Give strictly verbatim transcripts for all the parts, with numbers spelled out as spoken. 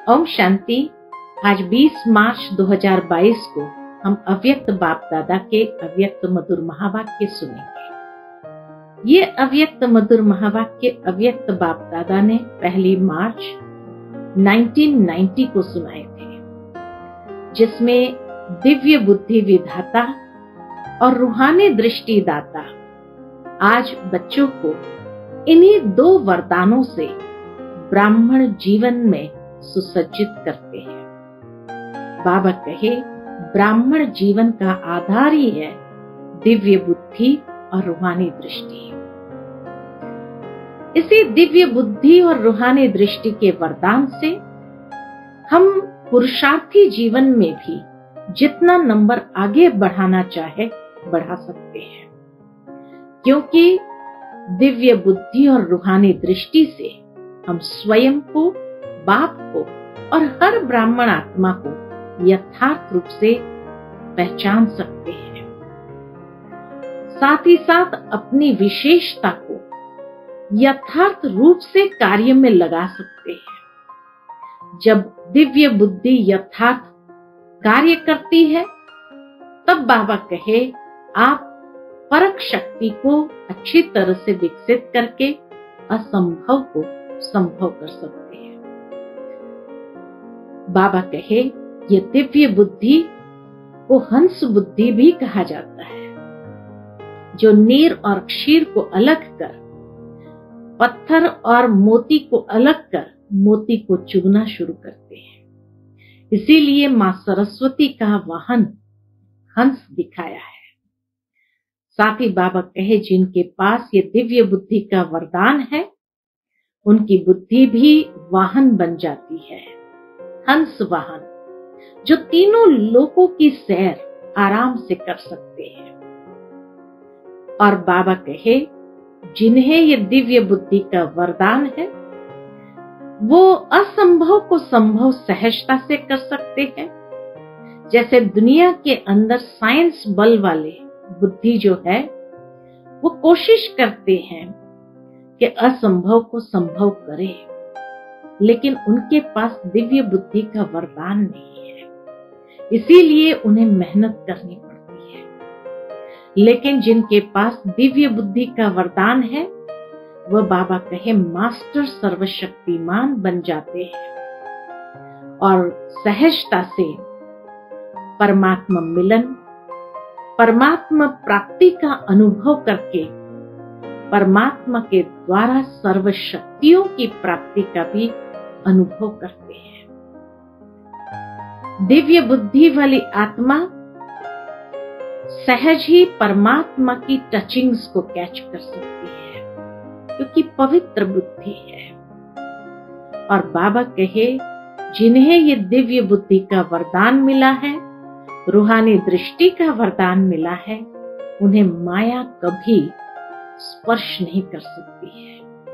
ओम शांति। आज बीस मार्च दो हज़ार बाईस को हम अव्यक्त बाप दादा के अव्यक्त मधुर महावाक्य सुनेंगे। ये अव्यक्त मधुर महावाक्य अव्यक्त बाप दादा ने पहली मार्च उन्नीस सौ नब्बे को सुनाए थे, जिसमें दिव्य बुद्धि विधाता और रूहानी दृष्टि दाता आज बच्चों को इन्हीं दो वरदानों से ब्राह्मण जीवन में सुसज्जित करते हैं। बाबा कहे, ब्राह्मण जीवन का आधार ही है दिव्य बुद्धि और रूहानी दृष्टि। इसी दिव्य बुद्धि और रूहानी दृष्टि के वरदान से हम पुरुषार्थी जीवन में भी जितना नंबर आगे बढ़ाना चाहे बढ़ा सकते हैं, क्योंकि दिव्य बुद्धि और रूहानी दृष्टि से हम स्वयं को, बाप को और हर ब्राह्मण आत्मा को यथार्थ रूप से पहचान सकते हैं। साथ ही साथ अपनी विशेषता को यथार्थ रूप से कार्य में लगा सकते हैं। जब दिव्य बुद्धि यथार्थ कार्य करती है, तब बाबा कहे, आप परख शक्ति को अच्छी तरह से विकसित करके असंभव को संभव कर सकते हैं। बाबा कहे, ये दिव्य बुद्धि को हंस बुद्धि भी कहा जाता है, जो नीर और क्षीर को अलग कर, पत्थर और मोती को अलग कर मोती को चुगना शुरू करते हैं। इसीलिए मां सरस्वती का वाहन हंस दिखाया है। साथ ही बाबा कहे, जिनके पास ये दिव्य बुद्धि का वरदान है, उनकी बुद्धि भी वाहन बन जाती है, हंस वाहन, जो तीनों लोकों की सैर आराम से कर सकते हैं। और बाबा कहे, जिन्हें ये दिव्य बुद्धि का वरदान है, वो असंभव को संभव सहजता से कर सकते हैं। जैसे दुनिया के अंदर साइंस बल वाले बुद्धि जो है, वो कोशिश करते हैं कि असंभव को संभव करे, लेकिन उनके पास दिव्य बुद्धि का वरदान नहीं है, इसीलिए उन्हें मेहनत करनी पड़ती है। लेकिन जिनके पास दिव्य बुद्धि का वरदान है, वह बाबा कहे मास्टर सर्वशक्तिमान बन जाते हैं और सहजता से परमात्मा मिलन, परमात्मा प्राप्ति का अनुभव करके परमात्मा के द्वारा सर्व शक्तियों की प्राप्ति का भी अनुभव करते हैं। दिव्य बुद्धि वाली आत्मा सहज ही परमात्मा की टचिंग्स को कैच कर सकती है, क्योंकि पवित्र बुद्धि है। और बाबा कहे, जिन्हें ये दिव्य बुद्धि का वरदान मिला है, रूहानी दृष्टि का वरदान मिला है, उन्हें माया कभी स्पर्श नहीं कर सकती है।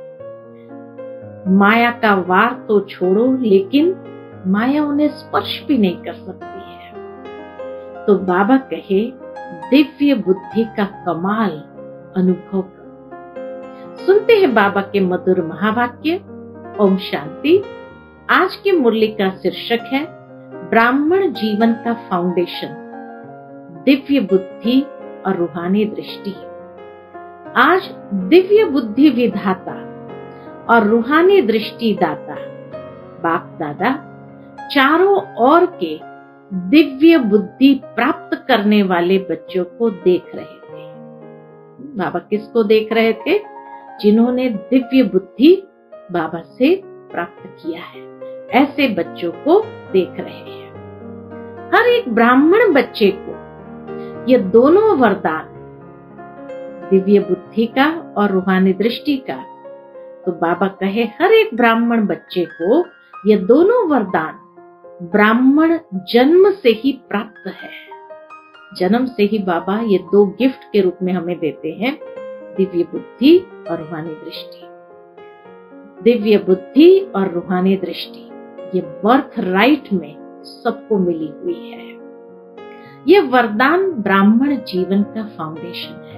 माया का वार तो छोड़ो, लेकिन माया उन्हें स्पर्श भी नहीं कर सकती है। तो बाबा कहे, दिव्य बुद्धि का कमाल अनुभव करो। सुनते हैं बाबा के मधुर महावाक्य। ओम शांति। आज की मुरली का शीर्षक है ब्राह्मण जीवन का फाउंडेशन, दिव्य बुद्धि और रूहानी दृष्टि। आज दिव्य बुद्धि विधाता और रूहानी दृष्टि दाता बाप दादा चारों ओर के दिव्य बुद्धि प्राप्त करने वाले बच्चों को देख रहे थे। बाबा किसको देख रहे थे? जिन्होंने दिव्य बुद्धि बाबा से प्राप्त किया है, ऐसे बच्चों को देख रहे हैं। हर एक ब्राह्मण बच्चे को ये दोनों वरदान, दिव्य बुद्धि का और रूहानी दृष्टि का, तो बाबा कहे हर एक ब्राह्मण बच्चे को ये दोनों वरदान ब्राह्मण जन्म से ही प्राप्त है। जन्म से ही बाबा ये दो गिफ्ट के रूप में हमें देते हैं, दिव्य बुद्धि और रूहानी दृष्टि। दिव्य बुद्धि और रूहानी दृष्टि ये बर्थ राइट में सबको मिली हुई है। ये वरदान ब्राह्मण जीवन का फाउंडेशन है।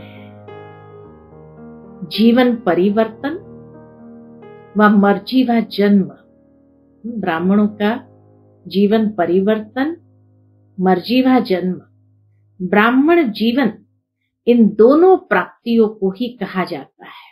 जीवन परिवर्तन व मर्जी व जन्म ब्राह्मणों का जीवन परिवर्तन, मर्जीवा जन्म, ब्राह्मण जीवन, इन दोनों प्राप्तियों को ही कहा जाता है।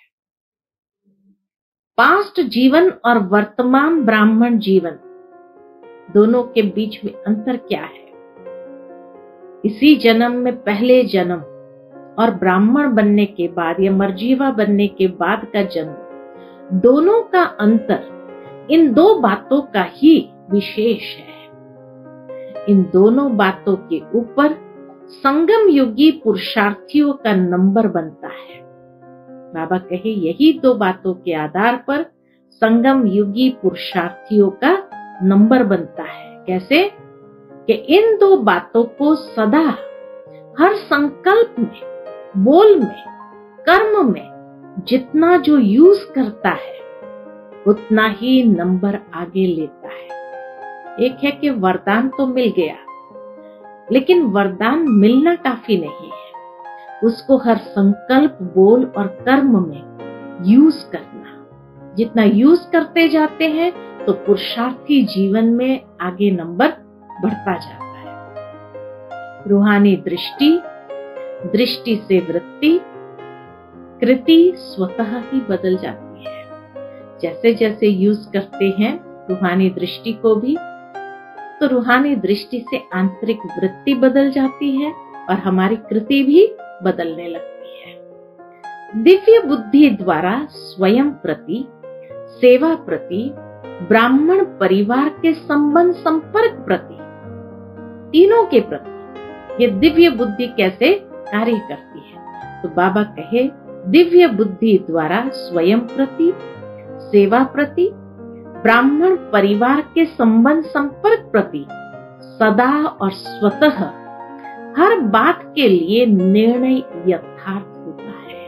पास्ट जीवन और वर्तमान ब्राह्मण जीवन, दोनों के बीच में अंतर क्या है? इसी जन्म में पहले जन्म और ब्राह्मण बनने के बाद या मर्जीवा बनने के बाद का जन्म, दोनों का अंतर इन दो बातों का ही विशेष है। इन दोनों बातों के ऊपर संगम युगी पुरुषार्थियों का नंबर बनता है। बाबा कहे यही दो बातों के आधार पर संगम युगी पुरुषार्थियों का नंबर बनता है। कैसे? कि इन दो बातों को सदा हर संकल्प में, बोल में, कर्म में जितना जो यूज करता है उतना ही नंबर आगे लेता है। एक है कि वरदान तो मिल गया, लेकिन वरदान मिलना काफी नहीं है, उसको हर संकल्प, बोल और कर्म में यूज करना। जितना यूज करते जाते हैं तो पुरुषार्थी जीवन में आगे नंबर बढ़ता जाता है। रूहानी दृष्टि, दृष्टि से वृत्ति, कृति स्वतः ही बदल जाती है। जैसे जैसे यूज करते हैं रूहानी दृष्टि को भी, तो रूहानी दृष्टि से आंतरिक वृत्ति बदल जाती है और हमारी कृति भी बदलने लगती है। दिव्य बुद्धि द्वारा स्वयं प्रति, सेवा प्रति, ब्राह्मण परिवार के संबंध संपर्क प्रति, तीनों के प्रति ये दिव्य बुद्धि कैसे कार्य करती है? तो बाबा कहे दिव्य बुद्धि द्वारा स्वयं प्रति, सेवा प्रति, ब्राह्मण परिवार के संबंध संपर्क प्रति सदा और स्वतः हर बात के लिए निर्णय यथार्थ होता है।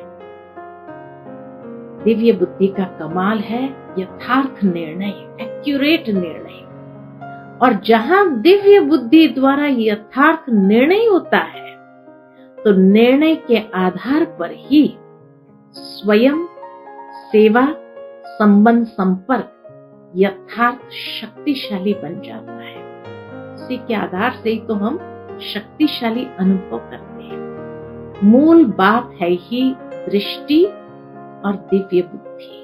दिव्य बुद्धि का कमाल है यथार्थ निर्णय, एक्यूरेट निर्णय। और जहां दिव्य बुद्धि द्वारा यथार्थ निर्णय होता है तो निर्णय के आधार पर ही स्वयं, सेवा, संबंध संपर्क यथार्थ शक्तिशाली बन जाता है। इसी के आधार से ही तो हम शक्तिशाली अनुभव करते हैं। मूल बात है ही दृष्टि और दिव्य बुद्धि।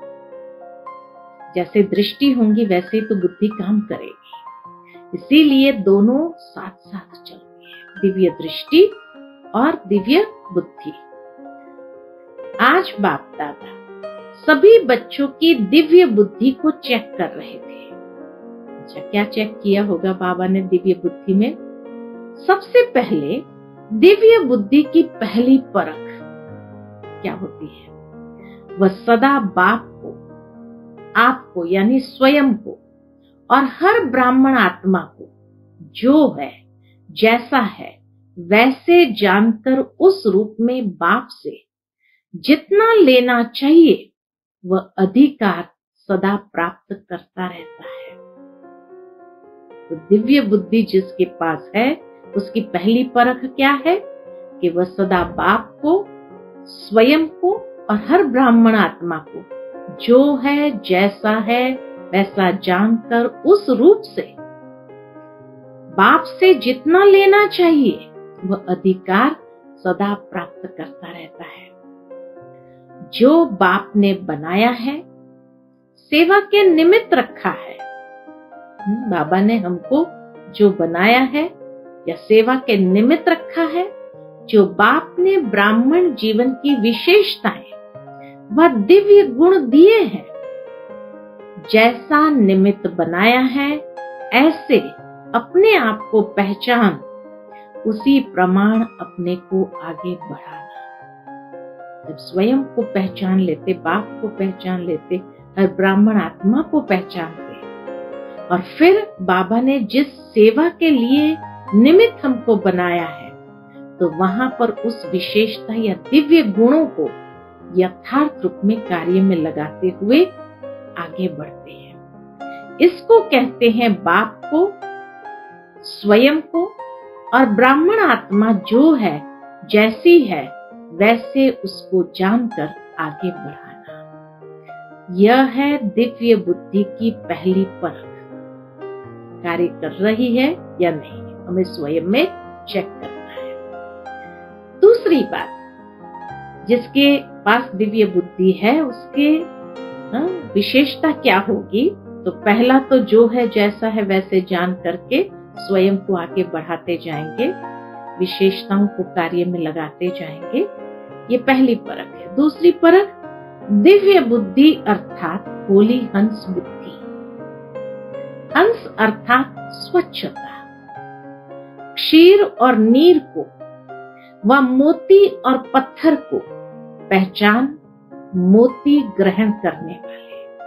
जैसे दृष्टि होंगी वैसे ही तो बुद्धि काम करेगी, इसीलिए दोनों साथ साथ चलती है, दिव्य दृष्टि और दिव्य बुद्धि। आज बाप दादा सभी बच्चों की दिव्य बुद्धि को चेक कर रहे थे। अच्छा, क्या चेक किया होगा बाबा ने दिव्य बुद्धि में? सबसे पहले दिव्य बुद्धि की पहली परख क्या होती है? वह सदा बाप को, आपको यानी स्वयं को और हर ब्राह्मण आत्मा को जो है, जैसा है वैसे जानकर उस रूप में बाप से जितना लेना चाहिए वह अधिकार सदा प्राप्त करता रहता है। तो दिव्य बुद्धि जिसके पास है उसकी पहली परख क्या है? कि वह सदा बाप को, स्वयं को और हर ब्राह्मण आत्मा को जो है, जैसा है वैसा जानकर उस रूप से बाप से जितना लेना चाहिए वह अधिकार सदा प्राप्त करता रहता है। जो बाप ने बनाया है, सेवा के निमित्त रखा है, बाबा ने हमको जो बनाया है या सेवा के निमित्त रखा है, जो बाप ने ब्राह्मण जीवन की विशेषताएं वह दिव्य गुण दिए हैं, जैसा निमित्त बनाया है ऐसे अपने आप को पहचान, उसी प्रमाण अपने को आगे बढ़ाना। जब स्वयं को पहचान लेते, बाप को पहचान लेते, हर ब्राह्मण आत्मा को पहचानते, और फिर बाबा ने जिस सेवा के लिए निमित्त हमको बनाया है तो वहां पर उस विशेषता या दिव्य गुणों को यथार्थ रूप में कार्य में लगाते हुए आगे बढ़ते हैं। इसको कहते हैं बाप को, स्वयं को और ब्राह्मण आत्मा जो है, जैसी है वैसे उसको जानकर आगे बढ़ाना। यह है दिव्य बुद्धि की पहली परख। कार्य कर रही है या नहीं, हमें स्वयं में चेक करना है। दूसरी बात, जिसके पास दिव्य बुद्धि है उसके विशेषता क्या होगी? तो पहला तो जो है जैसा है वैसे जान करके स्वयं को आगे बढ़ाते जाएंगे, विशेषताओं को कार्य में लगाते जाएंगे। ये पहली परख है। दूसरी परख, दिव्य बुद्धि अर्थात होली हंस बुद्धि। हंस अर्थात स्वच्छता, क्षीर और नीर को व मोती और पत्थर को पहचान, मोती ग्रहण करने वाले।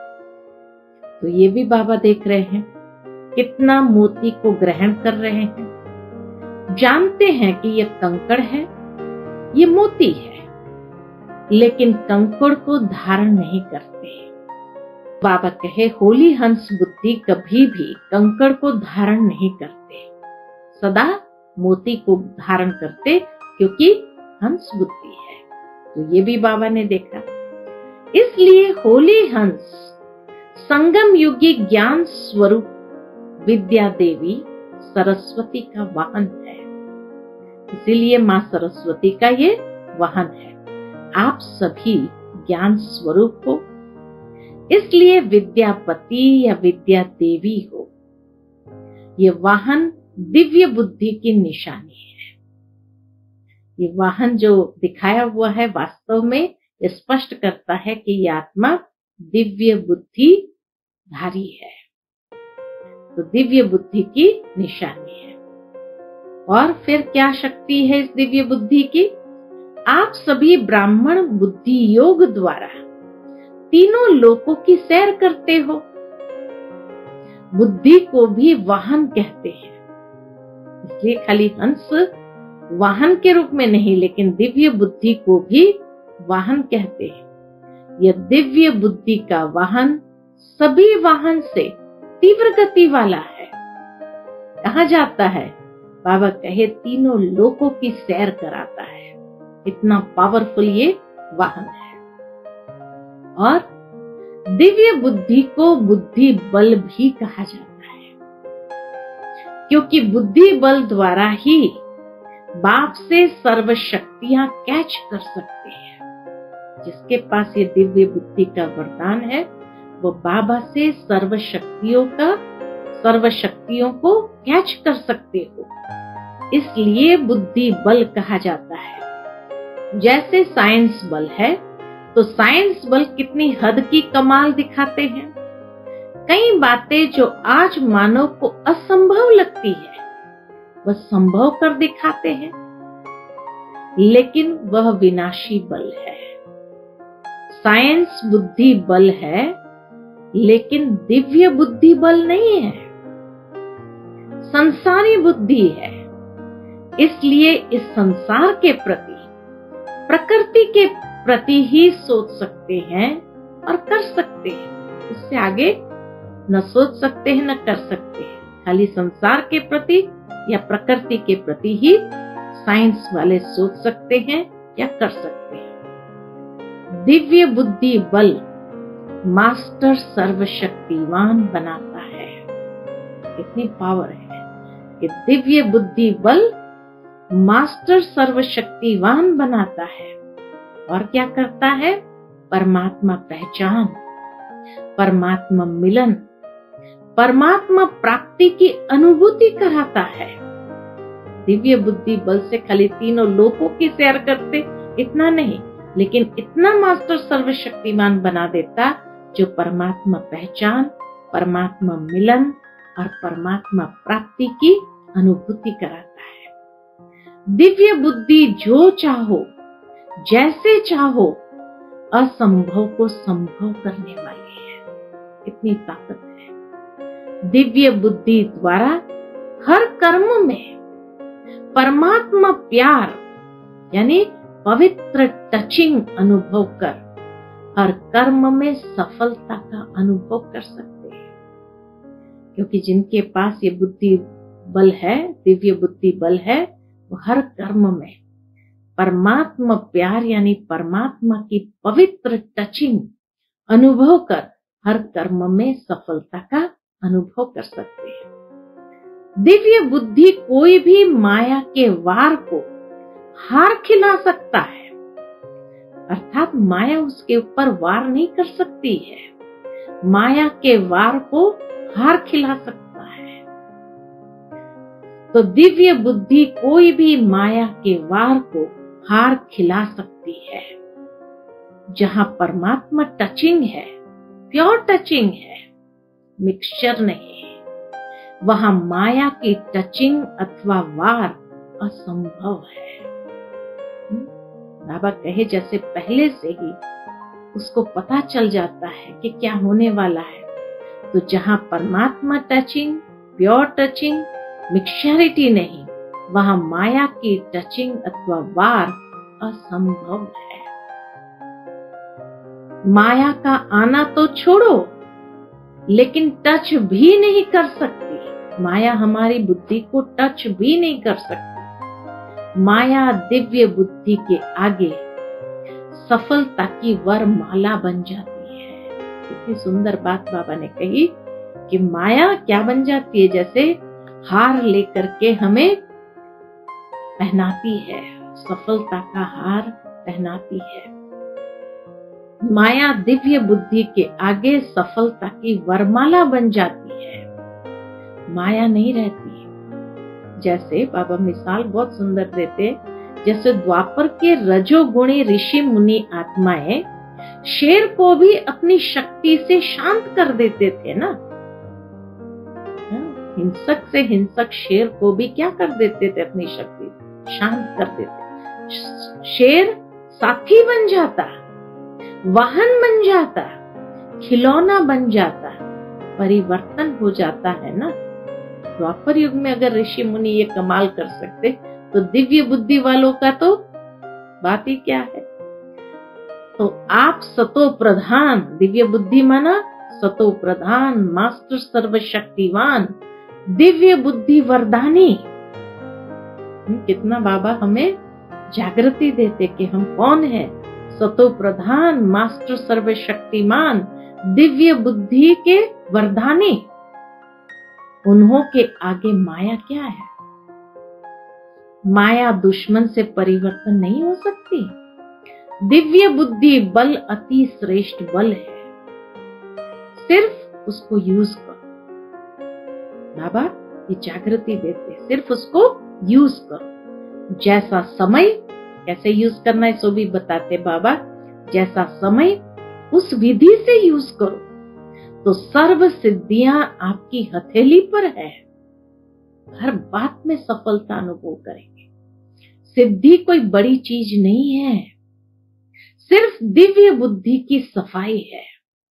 तो ये भी बाबा देख रहे हैं कितना मोती को ग्रहण कर रहे हैं। जानते हैं कि ये कंकड़ है, ये मोती है, लेकिन कंकड़ को धारण नहीं करते। बाबा कहे होली हंस बुद्धि कभी भी कंकड़ को धारण नहीं करते, सदा मोती को धारण करते, क्योंकि हंस बुद्धि है। तो ये भी बाबा ने देखा। इसलिए होली हंस संगम युगी ज्ञान स्वरूप विद्या देवी सरस्वती का वाहन है। इसीलिए माँ सरस्वती का ये वाहन है। आप सभी ज्ञान स्वरूप हो, इसलिए विद्यापति या विद्या देवी हो। ये वाहन दिव्य बुद्धि की निशानी है। ये वाहन जो दिखाया हुआ है वास्तव में ये स्पष्ट करता है कि ये आत्मा दिव्य बुद्धि धारी है। तो दिव्य बुद्धि की निशानी है। और फिर क्या शक्ति है इस दिव्य बुद्धि की? आप सभी ब्राह्मण बुद्धि योग द्वारा तीनों लोकों की सैर करते हो। बुद्धि को भी वाहन कहते हैं, इसलिए खाली हंस वाहन के रूप में नहीं, लेकिन दिव्य बुद्धि को भी वाहन कहते हैं। यह दिव्य बुद्धि का वाहन सभी वाहन से तीव्र गति वाला है। कहाँ जाता है? बाबा कहे तीनों लोकों की सैर कराता है। इतना पावरफुल ये वाहन है। और दिव्य बुद्धि को बुद्धि बल भी कहा जाता है, क्योंकि बुद्धि बल द्वारा ही बाप से सर्व शक्तियां कैच कर सकते हैं। जिसके पास ये दिव्य बुद्धि का वरदान है वो बाबा से सर्व शक्तियों का सर्व शक्तियों को कैच कर सकते हो। इसलिए बुद्धि बल कहा जाता है। जैसे साइंस बल है, तो साइंस बल कितनी हद की कमाल दिखाते हैं। कई बातें जो आज मानव को असंभव लगती है वह संभव कर दिखाते हैं, लेकिन वह विनाशी बल है। साइंस बुद्धि बल है, लेकिन दिव्य बुद्धि बल नहीं है, संसारी बुद्धि है। इसलिए इस संसार के प्रति, प्रकृति के प्रति ही सोच सकते हैं और कर सकते हैं। इससे आगे न सोच सकते हैं न कर सकते हैं। खाली संसार के प्रति या प्रकृति के प्रति ही साइंस वाले सोच सकते हैं या कर सकते हैं। दिव्य बुद्धि बल मास्टर सर्वशक्तिवान बनाता है। कितनी पावर है कि दिव्य बुद्धि बल मास्टर सर्वशक्तिवान बनाता है। और क्या करता है? परमात्मा पहचान, परमात्मा मिलन, परमात्मा प्राप्ति की अनुभूति कराता है। दिव्य बुद्धि बल से खाली तीनों लोकों की सैर करते इतना नहीं, लेकिन इतना मास्टर सर्वशक्तिमान बना देता जो परमात्मा पहचान, परमात्मा मिलन और परमात्मा प्राप्ति की अनुभूति कराता है। दिव्य बुद्धि जो चाहो, जैसे चाहो, असंभव को संभव करने वाली है। इतनी ताकत है। दिव्य बुद्धि द्वारा हर कर्म में परमात्मा प्यार यानी पवित्र टचिंग अनुभव कर हर कर्म में सफलता का अनुभव कर सकते हैं। क्योंकि जिनके पास ये बुद्धि बल है, दिव्य बुद्धि बल है, वो हर कर्म में परमात्मा प्यार यानी परमात्मा की पवित्र टचिंग अनुभव कर हर कर्म में सफलता का अनुभव कर सकते हैं। दिव्य बुद्धि कोई भी माया के वार को हार खिला सकता है, अर्थात माया उसके ऊपर वार नहीं कर सकती है, माया के वार को हार खिला सकता है। तो दिव्य बुद्धि कोई भी माया के वार को हार खिला सकती है। जहां परमात्मा टचिंग है, प्योर टचिंग है, मिक्सचर नहीं है, वहां माया की टचिंग अथवा वार असंभव है। बाबा कहे जैसे पहले से ही उसको पता चल जाता है कि क्या होने वाला है। तो जहां परमात्मा टचिंग, प्योर टचिंग, मिक्सचरिटी नहीं, वहां माया की टचिंग अथवा वार असंभव है। माया का आना तो छोड़ो, लेकिन टच भी नहीं कर सकती। माया हमारी बुद्धि को टच भी नहीं कर सकती। माया दिव्य बुद्धि के आगे सफलता की वरमाला बन जाती है। कितनी सुंदर बात बाबा ने कही कि माया क्या बन जाती है, जैसे हार लेकर के हमें पहनाती है, सफलता का हार पहनाती है। माया दिव्य बुद्धि के आगे सफलता की वरमाला बन जाती है, माया नहीं रहती। जैसे बाबा मिसाल बहुत सुंदर देते, जैसे द्वापर के रजोगुणी ऋषि मुनि आत्माएं शेर को भी अपनी शक्ति से शांत कर देते थे ना। हिंसक से हिंसक शेर को भी क्या कर देते थे, अपनी शक्ति शांत कर देते। शेर साथी बन जाता, वाहन बन जाता, खिलौना बन जाता, परिवर्तन हो जाता है ना। द्वापर युग में अगर ऋषि मुनि ये कमाल कर सकते, तो दिव्य बुद्धि वालों का तो बात ही क्या है। तो आप सतो प्रधान, दिव्य बुद्धि माना सतो प्रधान, मास्टर सर्वशक्तिवान, दिव्य बुद्धि वरदानी। कितना बाबा हमें जागृति देते कि हम कौन है। सतो प्रधान, मास्टर सर्वशक्तिमान, दिव्य बुद्धि के वरदानी। उन्हों के आगे माया क्या है। माया दुश्मन से परिवर्तन नहीं हो सकती। दिव्य बुद्धि बल अति श्रेष्ठ बल है, सिर्फ उसको यूज करो। बाबा ये जागृति देते, सिर्फ उसको यूज करो। जैसा समय कैसे यूज करना है सो भी बताते बाबा। जैसा समय उस विधि से यूज करो तो सर्व सिद्धियां आपकी हथेली पर है। हर बात में सफलता अनुभव करेंगे। सिद्धि कोई बड़ी चीज नहीं है, सिर्फ दिव्य बुद्धि की सफाई है।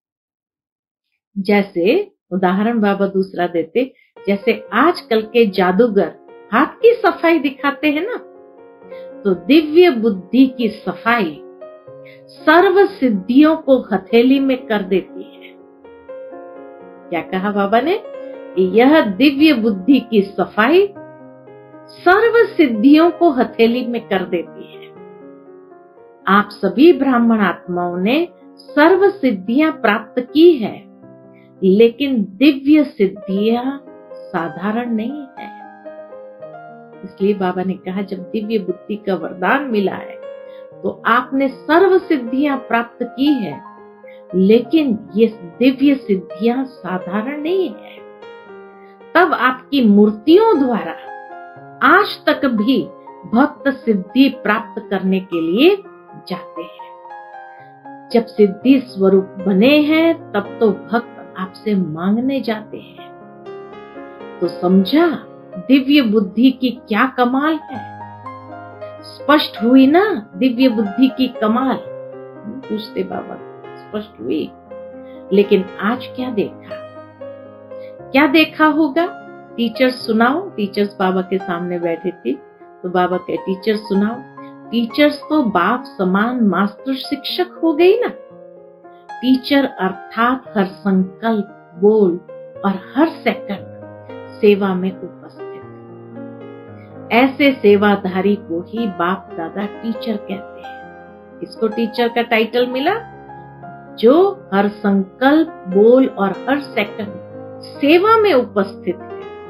जैसे उदाहरण बाबा दूसरा देते, जैसे आजकल के जादूगर हाथ की सफाई दिखाते हैं ना, तो दिव्य बुद्धि की सफाई सर्व सिद्धियों को हथेली में कर देती है। क्या कहा बाबा ने? यह दिव्य बुद्धि की सफाई सर्व सिद्धियों को हथेली में कर देती है। आप सभी ब्राह्मण आत्माओं ने सर्व सिद्धियां प्राप्त की है, लेकिन दिव्य सिद्धियां साधारण नहीं है। इसलिए बाबा ने कहा जब दिव्य बुद्धि का वरदान मिला है तो आपने सर्व सिद्धियां प्राप्त की है, लेकिन ये दिव्य सिद्धियां साधारण नहीं है। तब आपकी मूर्तियों द्वारा आज तक भी भक्त सिद्धि प्राप्त करने के लिए जाते हैं। जब सिद्धि स्वरूप बने हैं तब तो भक्त आपसे मांगने जाते हैं। तो समझा दिव्य बुद्धि की क्या कमाल है। स्पष्ट हुई ना दिव्य बुद्धि की कमाल। पूछते बाबा स्पष्ट हुई, लेकिन आज क्या देखा? क्या देखा होगा? टीचर्स सुनाओ। टीचर्स बाबा के सामने बैठे थी तो बाबा के टीचर्स सुनाओ। टीचर्स तो बाप समान मास्टर शिक्षक हो गई ना। टीचर अर्थात हर संकल्प, बोल और हर सेकंड सेवा में उपस्थित। ऐसे सेवाधारी को ही बाप दादा टीचर कहते हैं। इसको टीचर का टाइटल मिला जो हर संकल्प, बोल और हर सेकंड सेवा में उपस्थित है।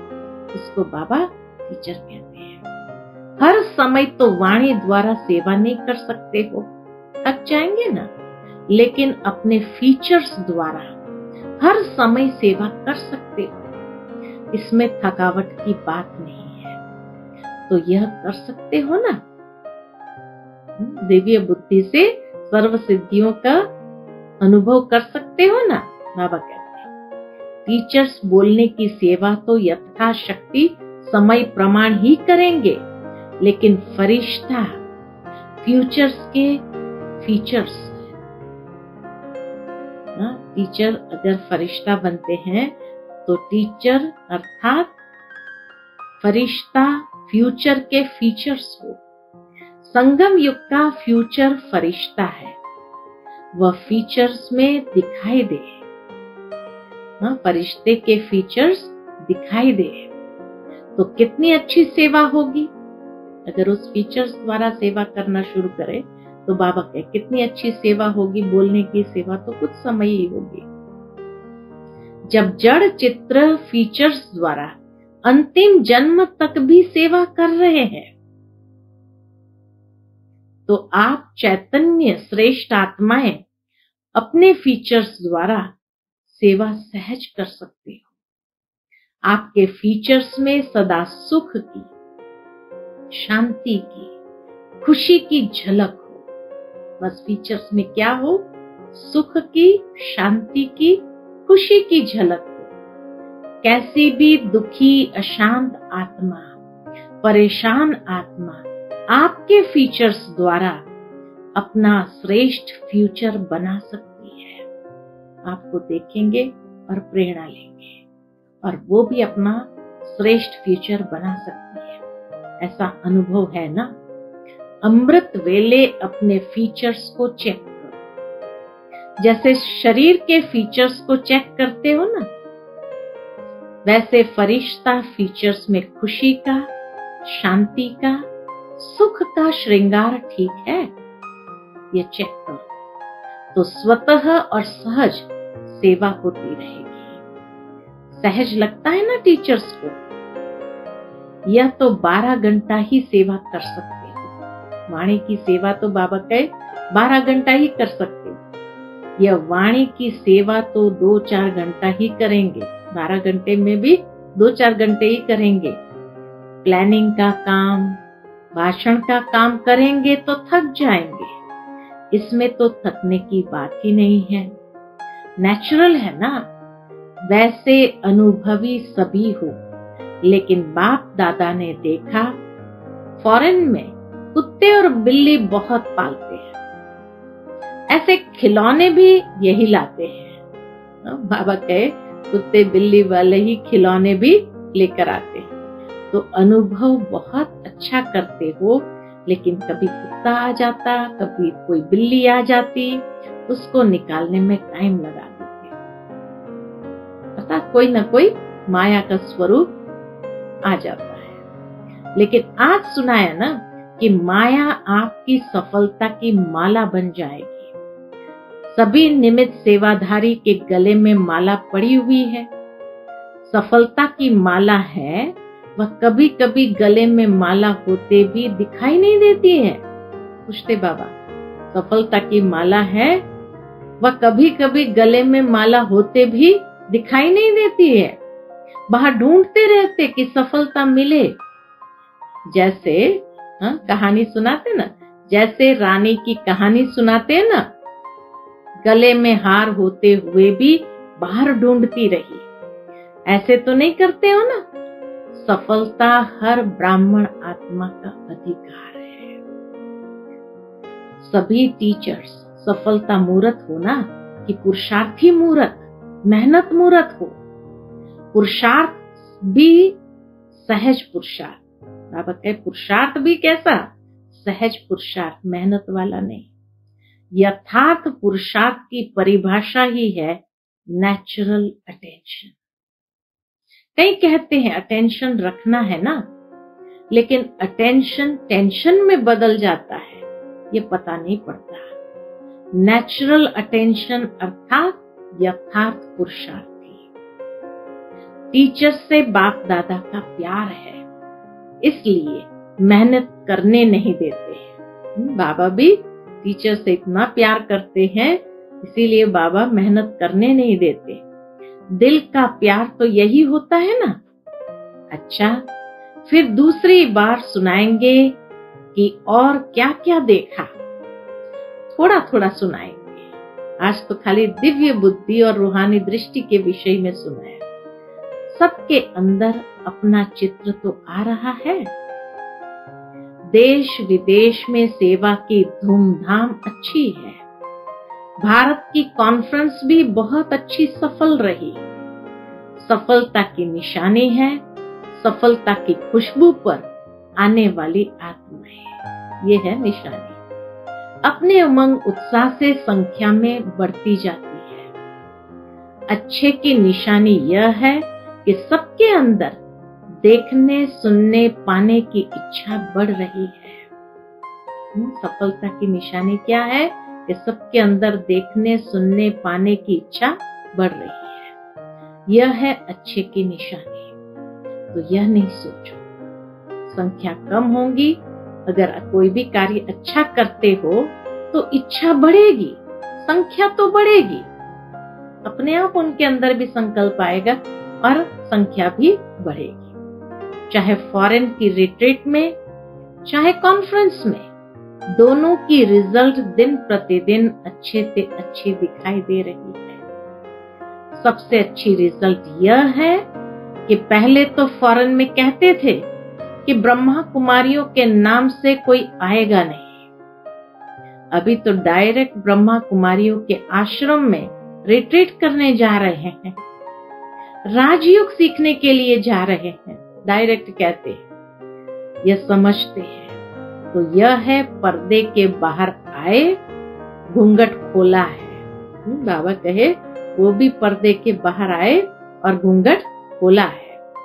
उसको बाबा टीचर कहते हैं। हर समय तो वाणी द्वारा सेवा नहीं कर सकते हो, थक जाएंगे ना, लेकिन अपने फीचर्स द्वारा हर समय सेवा कर सकते हो। इसमें थकावट की बात नहीं है, तो यह कर सकते हो ना। दिव्य बुद्धि से सर्व सिद्धियों का अनुभव कर सकते हो ना, बाबा कहते हैं। टीचर्स बोलने की सेवा तो यथाशक्ति समय प्रमाण ही करेंगे, लेकिन फरिश्ता फ्यूचर्स के फीचर्स, टीचर अगर फरिश्ता बनते हैं तो टीचर अर्थात फरिश्ता फ्यूचर के फीचर्स हो। संगम युग का फ्यूचर फरिश्ता है, वह फीचर्स में दिखाई दे। हाँ, फरिश्ते के फीचर्स दिखाई दे तो कितनी अच्छी सेवा होगी। अगर उस फीचर्स द्वारा सेवा करना शुरू करे तो बाबा कहे कितनी अच्छी सेवा होगी। बोलने की सेवा तो कुछ समय ही होगी। जब जड़ चित्र फीचर्स द्वारा अंतिम जन्म तक भी सेवा कर रहे हैं, तो आप चैतन्य श्रेष्ठ आत्माएं अपने फीचर्स द्वारा सेवा सहज कर सकते हो। आपके फीचर्स में सदा सुख की, शांति की, खुशी की झलक हो। बस फीचर्स में क्या हो? सुख की, शांति की, खुशी की झलक हो। कैसी भी दुखी, अशांत आत्मा, परेशान आत्मा आपके फीचर्स द्वारा अपना श्रेष्ठ फ्यूचर बना सकती है। आपको देखेंगे और प्रेरणा लेंगे और वो भी अपना श्रेष्ठ फ्यूचर बना सकती है। ऐसा अनुभव है ना। अमृत वेले अपने फीचर्स को चेक करो। जैसे शरीर के फीचर्स को चेक करते हो ना, वैसे फरिश्ता फीचर्स में खुशी का, शांति का, सुख का श्रृंगार ठीक है, ये चेक करो तो स्वतः और सहज सेवा होती रहेगी। सहज लगता है ना टीचर्स को। यह तो बारह घंटा ही सेवा कर सकते हो। वाणी की सेवा तो बाबा कहे बारह घंटा ही कर सकते हो। यह वाणी की सेवा तो दो चार घंटा ही करेंगे। बारह घंटे में भी दो चार घंटे ही करेंगे। प्लानिंग का काम, भाषण का काम करेंगे तो थक जाएंगे। इसमें तो थकने की बात ही नहीं है, नेचुरल है ना। वैसे अनुभवी सभी हो, लेकिन बाप दादा ने देखा फॉरेन में कुत्ते और बिल्ली बहुत पालते हैं, ऐसे खिलौने भी यही लाते हैं। बाबा कहे कुत्ते बिल्ली वाले ही खिलौने भी लेकर आते हैं। तो अनुभव बहुत अच्छा करते हो, लेकिन कभी कुत्ता आ जाता, कभी कोई बिल्ली आ जाती, उसको निकालने में टाइम लगा देते। पता कोई ना कोई माया का स्वरूप आ जाता है। लेकिन आज सुनाया ना कि माया आपकी सफलता की माला बन जाएगी। सभी निमित्त सेवाधारी के गले में माला पड़ी हुई है। सफलता की माला है, वह कभी कभी गले में माला होते भी दिखाई नहीं देती है। पूछते बाबा, सफलता की माला है, वह कभी कभी गले में माला होते भी दिखाई नहीं देती है। बाहर ढूंढते रहते कि सफलता मिले। जैसे हा? कहानी सुनाते ना, जैसे रानी की कहानी सुनाते हैं ना, गले में हार होते हुए भी बाहर ढूंढती रही। ऐसे तो नहीं करते हो ना। सफलता हर ब्राह्मण आत्मा का अधिकार है। सभी टीचर्स सफलता मूर्त हो ना, कि पुरुषार्थी मूर्त, मेहनत मूर्त हो। पुरुषार्थ भी सहज पुरुषार्थ। बाबा कहे पुरुषार्थ भी कैसा? सहज पुरुषार्थ, मेहनत वाला नहीं। यथार्थ पुरुषार्थ की परिभाषा ही है नेचुरल अटेंशन। कई कहते हैं अटेंशन रखना है ना, लेकिन अटेंशन टेंशन में बदल जाता है, ये पता नहीं पड़ता। नेचुरल अटेंशन अर्थात यथार्थ पुरुषार्थी। टीचर से बाप दादा का प्यार है, इसलिए मेहनत करने नहीं देते। बाबा भी टीचर से इतना प्यार करते हैं, इसीलिए बाबा मेहनत करने नहीं देते। दिल का प्यार तो यही होता है ना। अच्छा, फिर दूसरी बार सुनाएंगे कि और क्या क्या देखा, थोड़ा थोड़ा सुनाएंगे। आज तो खाली दिव्य बुद्धि और रूहानी दृष्टि के विषय में सुनाया। सबके अंदर अपना चित्र तो आ रहा है। देश विदेश में सेवा की धूमधाम अच्छी है। भारत की कॉन्फ्रेंस भी बहुत अच्छी सफल रही। सफलता की निशानी है, सफलता की खुशबू पर आने वाली आत्माएं, ये है निशानी। अपने उमंग उत्साह से संख्या में बढ़ती जाती है। अच्छे की निशानी यह है कि सबके अंदर देखने, सुनने, पाने की इच्छा बढ़ रही है। सफलता की निशानी क्या है कि सबके अंदर देखने, सुनने, पाने की इच्छा बढ़ रही है। यह है अच्छे की निशानी। तो यह नहीं सोचो संख्या कम होगी। अगर कोई भी कार्य अच्छा करते हो तो इच्छा बढ़ेगी, संख्या तो बढ़ेगी। अपने आप उनके अंदर भी संकल्प आएगा और संख्या भी बढ़ेगी। चाहे फॉरेन की रिट्रीट में, चाहे कॉन्फ्रेंस में, दोनों की रिजल्ट दिन प्रतिदिन अच्छे से अच्छी दिखाई दे रही है। सबसे अच्छी रिजल्ट यह है कि पहले तो फॉरेन में कहते थे कि ब्रह्मा कुमारियों के नाम से कोई आएगा नहीं। अभी तो डायरेक्ट ब्रह्मा कुमारियों के आश्रम में रिट्रीट करने जा रहे हैं, राजयोग सीखने के लिए जा रहे हैं। डायरेक्ट कहते हैं, यह समझते हैं। तो यह है पर्दे के बाहर आए, घूंघट खोला है। बाबा कहे वो भी पर्दे के बाहर आए और घूंघट खोला है।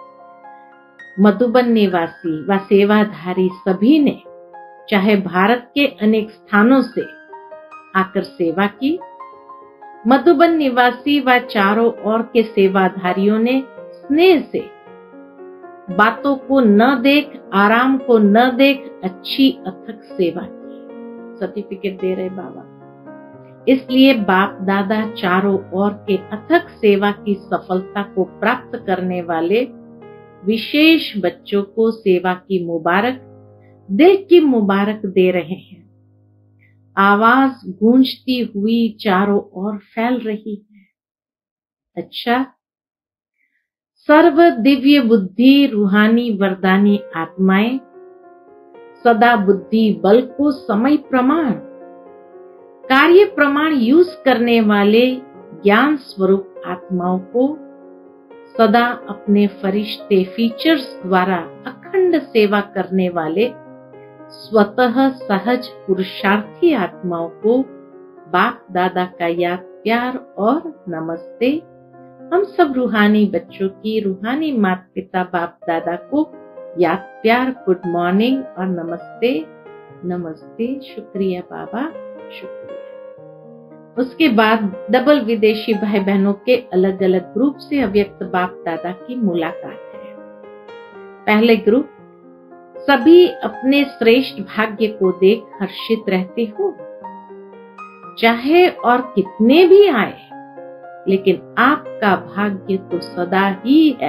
मधुबन निवासी व सेवाधारी सभी ने चाहे भारत के अनेक स्थानों से आकर सेवा की। मधुबन निवासी व चारों ओर के सेवाधारियों ने स्नेह से बातों को न देख, आराम को न देख अच्छी अथक सेवा की। सर्टिफिकेट दे रहे बाबा। इसलिए बाप दादा चारों ओर के अथक सेवा की सफलता को प्राप्त करने वाले विशेष बच्चों को सेवा की मुबारक, दिल की मुबारक दे रहे हैं। आवाज गूंजती हुई चारों ओर फैल रही है। अच्छा, सर्व दिव्य बुद्धि रूहानी वरदानी आत्माएं सदा बुद्धि बल को समय प्रमाण, कार्य प्रमाण यूज करने वाले ज्ञान स्वरूप आत्माओं को सदा अपने फरिश्ते फीचर्स द्वारा अखंड सेवा करने वाले स्वतः सहज पुरुषार्थी आत्माओं को बाप दादा का याद, प्यार और नमस्ते। हम सब रूहानी बच्चों की रूहानी माता पिता बाप दादा को याद, प्यार, गुड मॉर्निंग और नमस्ते। नमस्ते, शुक्रिया बाबा, शुक्रिया। उसके बाद डबल विदेशी भाई बहनों के अलग अलग ग्रुप से अव्यक्त बाप दादा की मुलाकात है। पहले ग्रुप, सभी अपने श्रेष्ठ भाग्य को देख हर्षित रहते हो। चाहे और कितने भी आए, लेकिन आपका भाग्य तो सदा ही है।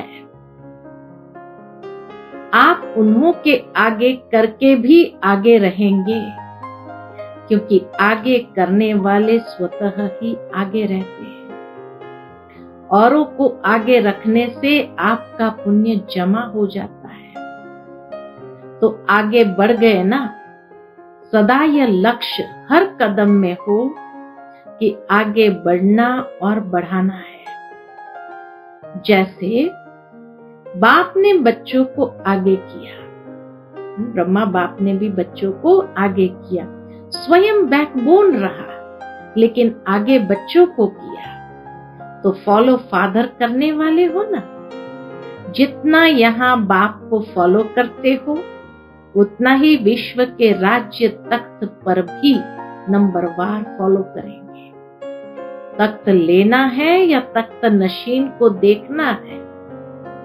आप उन्हों के आगे करके भी आगे रहेंगे, क्योंकि आगे करने वाले स्वतः ही आगे रहते हैं। औरों को आगे रखने से आपका पुण्य जमा हो जाता है, तो आगे बढ़ गए ना। सदा यह लक्ष्य हर कदम में हो कि आगे बढ़ना और बढ़ाना है। जैसे बाप ने बच्चों को आगे किया, ब्रह्मा बाप ने भी बच्चों को आगे किया, स्वयं बैकबोन रहा, लेकिन आगे बच्चों को किया। तो फॉलो फादर करने वाले हो ना। जितना यहाँ बाप को फॉलो करते हो, उतना ही विश्व के राज्य तख्त पर भी नंबरवार फॉलो करेंगे। तख्त लेना है या तख्त नशीन को देखना है,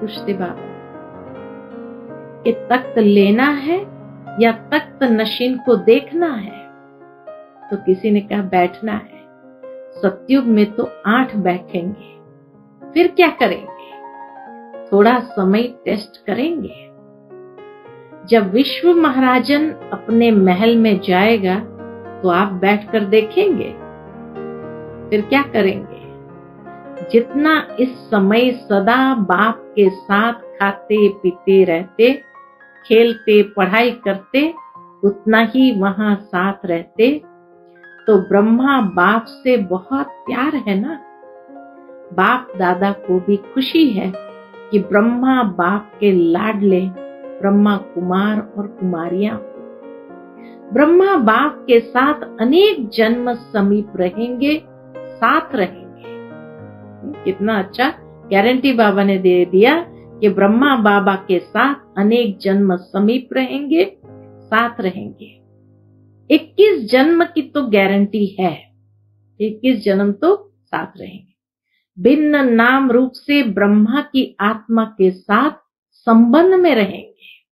पूछते बाबा कि तख्त लेना है या तख्त नशीन को देखना है? तो किसी ने कहा बैठना है। सतयुग में तो आठ बैठेंगे, फिर क्या करेंगे? थोड़ा समय टेस्ट करेंगे। जब विश्व महाराजन अपने महल में जाएगा तो आप बैठकर देखेंगे, फिर क्या करेंगे? जितना इस समय सदा बाप के साथ खाते पीते रहते, खेलते पढ़ाई करते, उतना ही वहां साथ रहते, तो ब्रह्मा बाप से बहुत प्यार है ना। बाप दादा को भी खुशी है कि ब्रह्मा बाप के लाडले ब्रह्मा कुमार और कुमारियां हो। ब्रह्मा बाप के साथ अनेक जन्म समीप रहेंगे, साथ रहेंगे। कितना अच्छा गारंटी बाबा ने दे दिया कि ब्रह्मा बाबा के साथ अनेक जन्म समीप रहेंगे, साथ रहेंगे। इक्कीस जन्म की तो गारंटी है, इक्कीस जन्म तो साथ रहेंगे। भिन्न नाम रूप से ब्रह्मा की आत्मा के साथ संबंध में रहेंगे।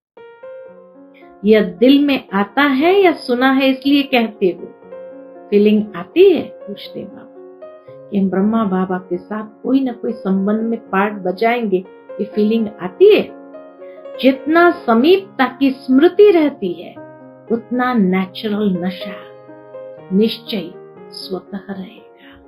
यह दिल में आता है या सुना है इसलिए कहते हो? फीलिंग आती है? पूछते बाबा कि ब्रह्मा बाबा के साथ कोई ना कोई संबंध में पार्ट बजाएंगे, ये फीलिंग आती है। जितना समीपता की स्मृति रहती है उतना नेचुरल नशा निश्चय स्वतः रहेगा।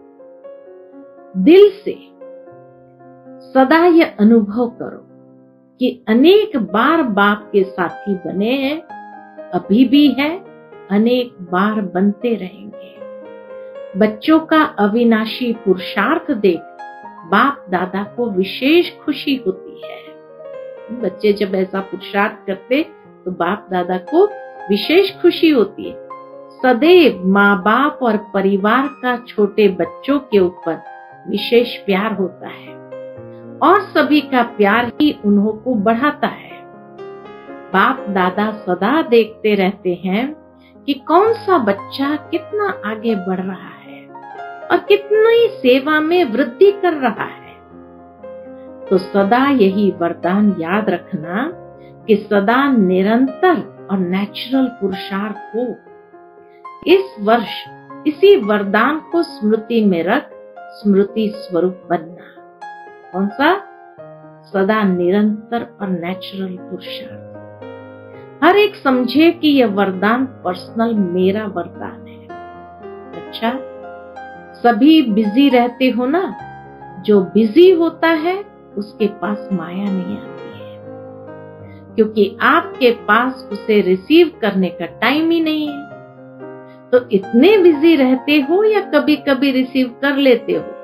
दिल से सदा यह अनुभव करो कि अनेक बार बाप के साथी बने हैं, अभी भी है, अनेक बार बनते रहेंगे। बच्चों का अविनाशी पुरुषार्थ देख बाप दादा को विशेष खुशी होती है। बच्चे जब ऐसा पुरुषार्थ करते तो बाप दादा को विशेष खुशी होती है। सदैव माँ बाप और परिवार का छोटे बच्चों के ऊपर विशेष प्यार होता है और सभी का प्यार ही उन्हों को बढ़ाता है। बाप दादा सदा देखते रहते हैं कि कौन सा बच्चा कितना आगे बढ़ रहा है और कितनी सेवा में वृद्धि कर रहा है। तो सदा यही वरदान याद रखना कि सदा निरंतर और नेचुरल पुरुषार्थ हो। इस वर्ष इसी वरदान को स्मृति में रख स्मृति स्वरूप बनना। कौन सा? सदा निरंतर और नेचुरल पुरुषार्थ। हर एक समझे कि यह वरदान पर्सनल मेरा वरदान है। अच्छा, सभी बिजी रहते हो ना? जो बिजी होता है उसके पास माया नहीं आती है, क्योंकि आपके पास उसे रिसीव करने का टाइम ही नहीं है। तो इतने बिजी रहते हो या कभी कभी रिसीव कर लेते हो?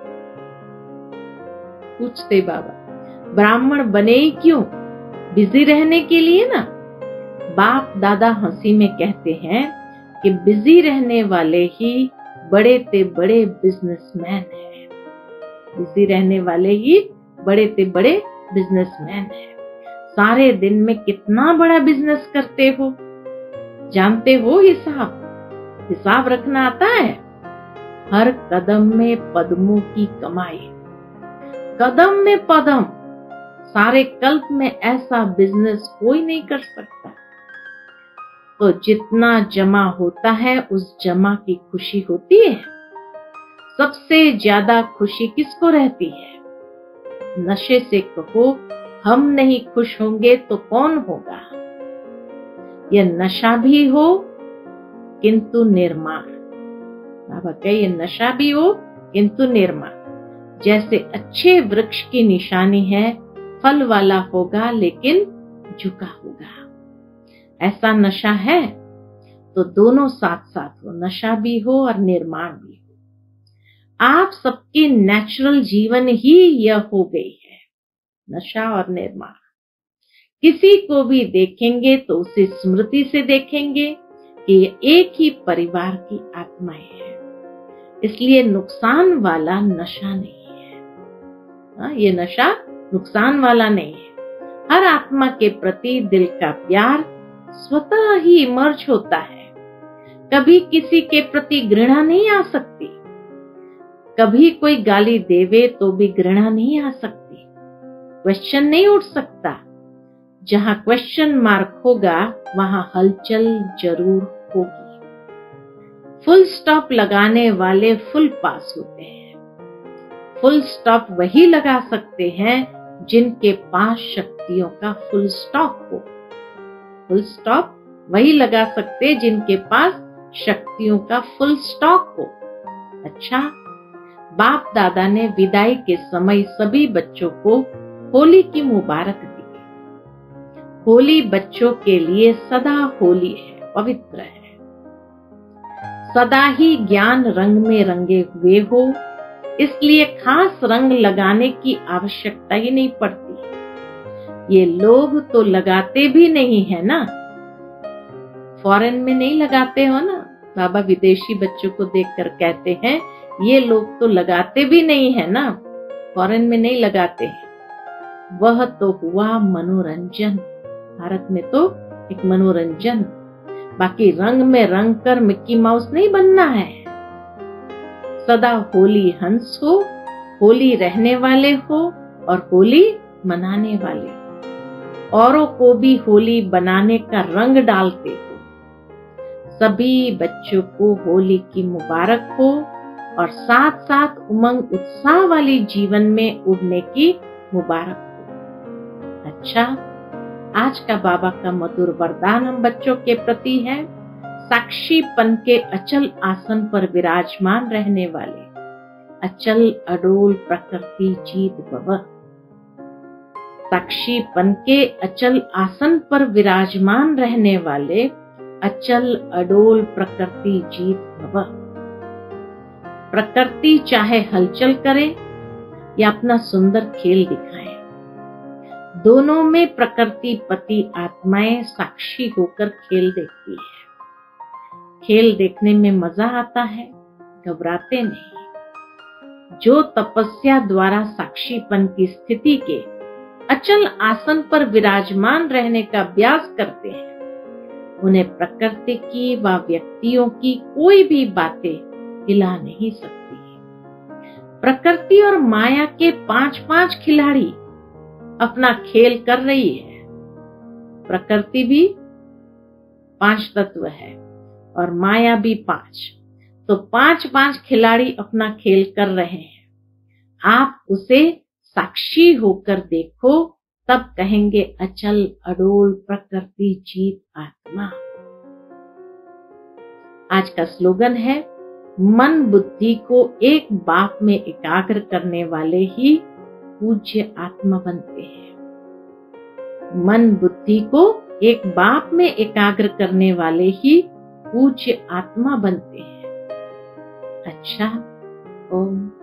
पूछते बाबा। ब्राह्मण बने ही क्यों? बिजी रहने के लिए ना। बाप दादा हंसी में कहते हैं कि बिजी रहने वाले ही बड़े ते बड़े बिजनेसमैन हैं। बिजी रहने वाले ही बड़े ते बड़े बिजनेसमैन हैं। सारे दिन में कितना बड़ा बिजनेस करते हो? जानते हो हिसाब? हिसाब रखना आता है? हर कदम में पद्मों की कमाई, कदम में पदम। सारे कल्प में ऐसा बिजनेस कोई नहीं कर सकता। तो जितना जमा होता है उस जमा की खुशी होती है। सबसे ज्यादा खुशी किसको रहती है? नशे से कहो हम नहीं खुश होंगे तो कौन होगा? यह नशा भी हो किंतु निर्माण। बाबा कहे ये नशा भी हो किंतु निर्माण। जैसे अच्छे वृक्ष की निशानी है, फल वाला होगा लेकिन झुका होगा। ऐसा नशा है तो दोनों साथ साथ हो, नशा भी हो और निर्माण भी हो। आप सबकी नेचुरल जीवन ही यह हो गई है, नशा और निर्माण। किसी को भी देखेंगे तो उसे स्मृति से देखेंगे कि ये एक ही परिवार की आत्माएं हैं। इसलिए नुकसान वाला नशा नहीं है। हाँ, ये नशा नुकसान वाला नहीं है। हर आत्मा के प्रति दिल का प्यार स्वतः ही इमर्ज होता है। कभी किसी के प्रति घृणा नहीं आ सकती। कभी कोई गाली देवे तो भी घृणा नहीं आ सकती। क्वेश्चन नहीं उठ सकता। जहां क्वेश्चन मार्क होगा वहां हलचल जरूर होगी। फुल स्टॉप लगाने वाले फुल पास होते हैं। फुल स्टॉप वही लगा सकते हैं जिनके पास शक्तियों का फुल स्टॉक हो। फुल स्टॉप वही लगा सकते जिनके पास शक्तियों का फुल स्टॉक हो। अच्छा, बाप दादा ने विदाई के समय सभी बच्चों को होली की मुबारक दी। होली बच्चों के लिए सदा होली है, पवित्र है। सदा ही ज्ञान रंग में रंगे हुए हो, इसलिए खास रंग लगाने की आवश्यकता ही नहीं पड़ती। ये लोग तो लगाते भी नहीं है ना। फॉरेन में नहीं लगाते हो ना। बाबा विदेशी बच्चों को देखकर कहते हैं ये लोग तो लगाते भी नहीं है ना, फॉरेन में नहीं लगाते हैं। वह तो हुआ मनोरंजन। भारत में तो एक मनोरंजन, बाकी रंग में रंग कर मिक्की माउस नहीं बनना है। सदा होली हंस हो, होली रहने वाले हो और होली मनाने वाले हो। औरों को भी होली बनाने का रंग डालते हो। सभी बच्चों को होली की मुबारक हो और साथ साथ उमंग उत्साह वाली जीवन में उड़ने की मुबारक हो। अच्छा, आज का बाबा का मधुर वरदान हम बच्चों के प्रति है। साक्षीपन के अचल आसन पर विराजमान रहने वाले अचल अडोल प्रकृति जीत भव। साक्षीपन के अचल आसन पर विराजमान रहने वाले अचल अडोल प्रकृति जीत भव। प्रकृति चाहे हलचल करे या अपना सुंदर खेल दिखाए, दोनों में प्रकृति पति आत्माएं साक्षी होकर खेल देखती है। खेल देखने में मजा आता है, घबराते नहीं। जो तपस्या द्वारा साक्षीपन की स्थिति के अचल आसन पर विराजमान रहने का अभ्यास करते हैं, उन्हें प्रकृति की व व्यक्तियों की कोई भी बातें हिला नहीं सकती। प्रकृति और माया के पांच पांच खिलाड़ी अपना खेल कर रही है। प्रकृति भी पांच तत्व है और माया भी पांच, तो पांच पांच खिलाड़ी अपना खेल कर रहे हैं। आप उसे साक्षी होकर देखो, तब कहेंगे अचल अडोल प्रकृति जीत आत्मा। आज का स्लोगन है, मन बुद्धि को एक बाप में एकाग्र करने वाले ही पूज्य आत्मा बनते हैं। मन बुद्धि को एक बाप में एकाग्र करने वाले ही पूज्य आत्मा बनते हैं। अच्छा, ओम